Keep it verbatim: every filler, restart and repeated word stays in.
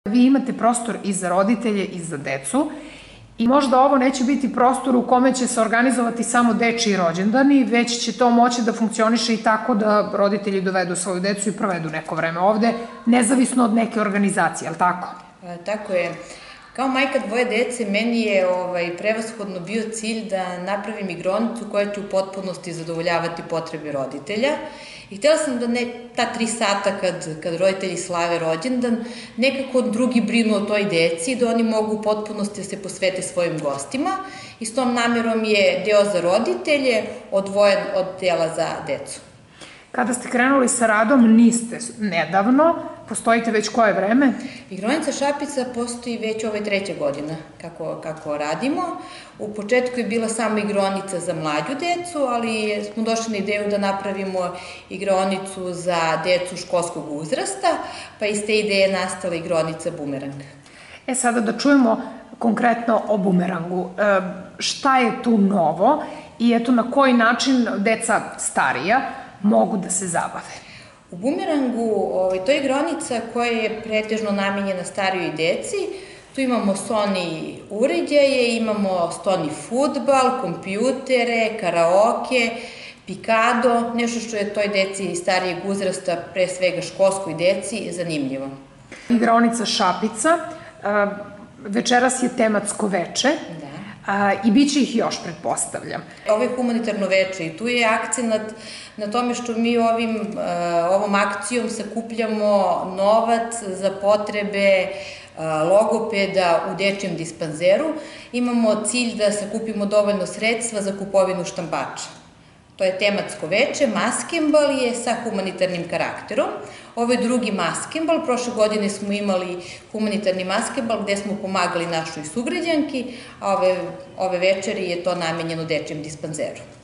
Vi imate prostor i za roditelje i za decu i možda ovo neće biti prostor u kome će se organizovati samo dečiji rođendani, već će to moći da funkcioniše i tako da roditelji dovedu svoju decu i provedu neko vreme ovde, nezavisno od neke organizacije, je li tako? Tako je. Kao majka dvoje dece, meni je prevashodno bio cilj da napravim igronicu koja će u potpunosti zadovoljavati potrebe roditelja. I htela sam da ta tri sata kad roditelji slave rođendan, nekako drugi brinu o toj deci, da oni mogu u potpunosti da se posvete svojim gostima. I s tom namerom je deo za roditelje odvojen od dela za decu. Kada ste krenuli sa radom, niste nedavno, postojite već koje vreme? Igronica Šapica postoji već ove treća godina kako radimo. U početku je bila samo igronica za mlađu decu, ali smo došli na ideju da napravimo igronicu za decu školskog uzrasta, pa iz te ideje je nastala igronica Bumerang. E sada da čujemo konkretno o Bumerangu. Šta je tu novo i eto na koji način deca starija mogu da se zabave? U Bumerangu, to je igronica koja je pretežno namenjena starijoj deci. Tu imamo Sony uređaje, imamo Sony fudbal, kompjutere, karaoke, pikado, nešto što je toj deci starijeg uzrasta, pre svega školskoj deci, zanimljivo. Igronica Šapica, večeras je tematsko veče. I bit će ih još, pretpostavljam. Ovo je humanitarno veče i tu je akcenat na tome što mi ovom akcijom sakupljamo novac za potrebe logopeda u dečijem dispanzeru. Imamo cilj da sakupimo dovoljno sredstva za kupovinu štampača. To je tematsko veče, maskembal je sa humanitarnim karakterom. Ovo je drugi maskembal, prošle godine smo imali humanitarni maskembal gde smo pomagali našoj sugrađanki, a ove večeri je to namenjeno dečijem dispanzeru.